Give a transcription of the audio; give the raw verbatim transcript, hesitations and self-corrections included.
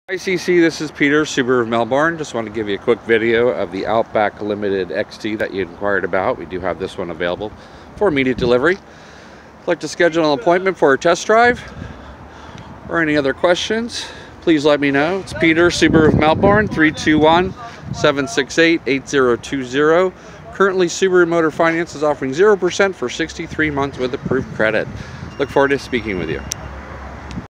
Hi Cece, this is Peter, Subaru of Melbourne. Just want to give you a quick video of the Outback Limited X T that you inquired about. We do have this one available for immediate delivery. If you'd like to schedule an appointment for a test drive or any other questions, please let me know. It's Peter, Subaru of Melbourne, three two one, seven six eight, eight zero two zero. Currently, Subaru Motor Finance is offering zero percent for sixty-three months with approved credit. Look forward to speaking with you.